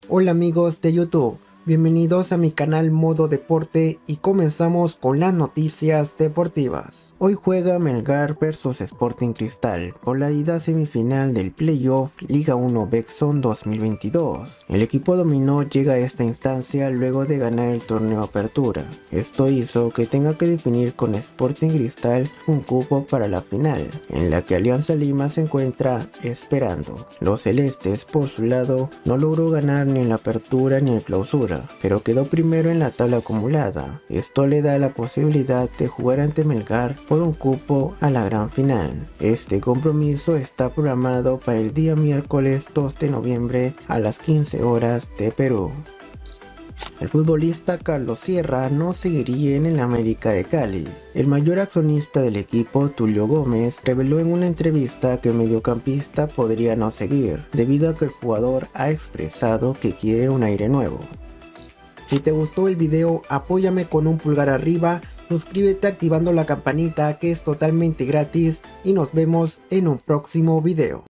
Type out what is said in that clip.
Hola amigos de YouTube, bienvenidos a mi canal Modo Deporte y comenzamos con las noticias deportivas. Hoy juega Melgar vs Sporting Cristal por la ida semifinal del Playoff Liga 1 Bexon 2022. El equipo dominó llega a esta instancia luego de ganar el torneo Apertura. Esto hizo que tenga que definir con Sporting Cristal un cupo para la final, en la que Alianza Lima se encuentra esperando. Los celestes, por su lado, no logró ganar ni en la Apertura ni en Clausura, pero quedó primero en la tabla acumulada. Esto le da la posibilidad de jugar ante Melgar por un cupo a la gran final. Este compromiso está programado para el día miércoles 2 de noviembre a las 15 horas de Perú. El futbolista Carlos Sierra no seguiría en el América de Cali. El mayor accionista del equipo, Tulio Gómez, reveló en una entrevista que el mediocampista podría no seguir, debido a que el jugador ha expresado que quiere un aire nuevo. Si te gustó el video, apóyame con un pulgar arriba, suscríbete activando la campanita que es totalmente gratis y nos vemos en un próximo video.